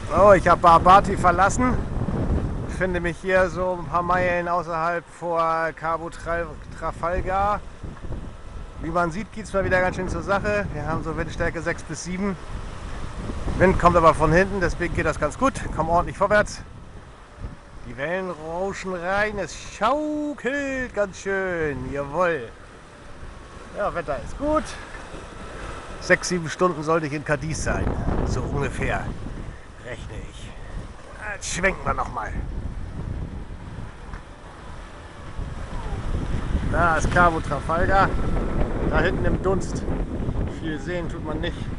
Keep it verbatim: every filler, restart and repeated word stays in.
So, ich habe Barbati verlassen. Ich finde mich hier so ein paar Meilen außerhalb vor Cabo Trafalgar. Wie man sieht, geht es mal wieder ganz schön zur Sache. Wir haben so Windstärke sechs bis sieben. Wind kommt aber von hinten, deswegen geht das ganz gut. Kommen ordentlich vorwärts. Die Wellen rauschen rein, es schaukelt ganz schön. Jawohl. Ja, Wetter ist gut. Sechs, sieben Stunden sollte ich in Cadiz sein. So ungefähr, rechne ich. Jetzt schwenken wir nochmal. Da ist Cabo Trafalgar. Da hinten im Dunst. Viel sehen tut man nicht.